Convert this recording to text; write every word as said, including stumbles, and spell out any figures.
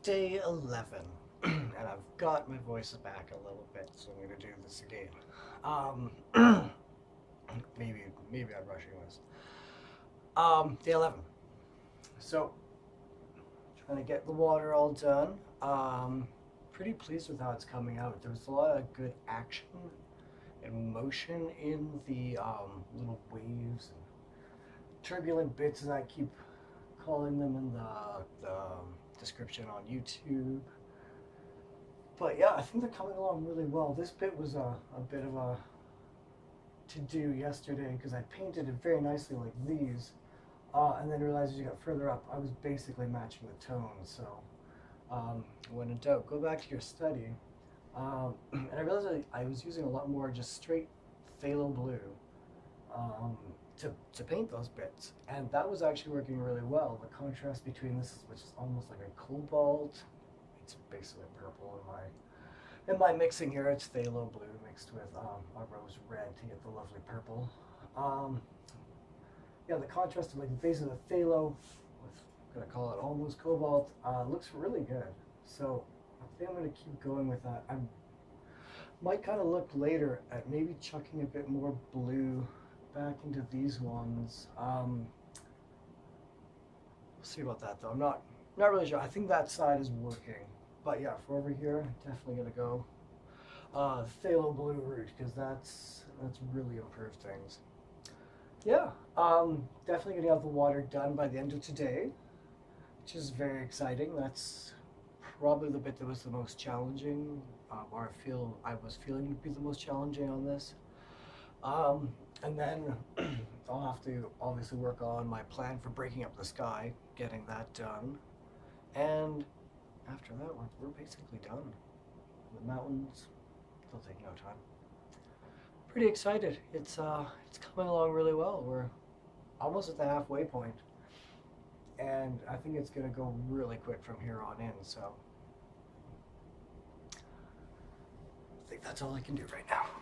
Day eleven, and I've got my voice back a little bit, so I'm going to do this again. Um, maybe, maybe I'm rushing this. Um, day eleven. So, trying to get the water all done. Um, pretty pleased with how it's coming out. There was a lot of good action and motion in the um, little waves and turbulent bits, as I keep calling them in the, the description on YouTube. But yeah, I think they're coming along really well. This bit was a, a bit of a to-do yesterday because I painted it very nicely like these, uh, and then realized as you got further up, I was basically matching the tones. So um, when in doubt, go back to your study. Um, and I realized I, I was using a lot more just straight phthalo blue um, to, to paint those bits. And that was actually working really well. The contrast between this, which is almost like a cobalt, it's basically purple in my, in my mixing here. It's phthalo blue mixed with um, a rose red to get the lovely purple. Um, yeah, the contrast of like the base of the phthalo with, I'm gonna call it almost cobalt, uh, looks really good. So I think I'm gonna keep going with that. I might kind of look later at maybe chucking a bit more blue back into these ones. Um, we'll see about that though. I'm not not really sure. I think that side is working, but yeah, for over here, definitely gonna go uh, phthalo blue route because that's that's really improved things. Yeah, um, definitely gonna have the water done by the end of today, which is very exciting. That's probably the bit that was the most challenging, uh, or I feel I was feeling would be the most challenging on this. Um, and then I'll have to obviously work on my plan for breaking up the sky, getting that done. And after that, we're, we're basically done. The mountains, they'll take no time. Pretty excited. It's, uh, it's coming along really well. We're almost at the halfway point. And I think it's going to go really quick from here on in, so I think that's all I can do right now.